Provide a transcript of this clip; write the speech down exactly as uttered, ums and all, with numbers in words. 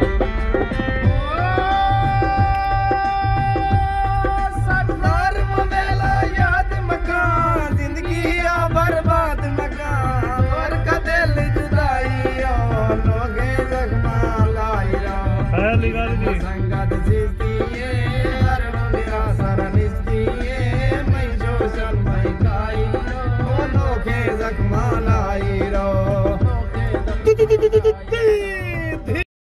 संगत जिसदिए हर मुनिया सरनिस्दिए मैं जोशन मैं काई नो लोके जखमाला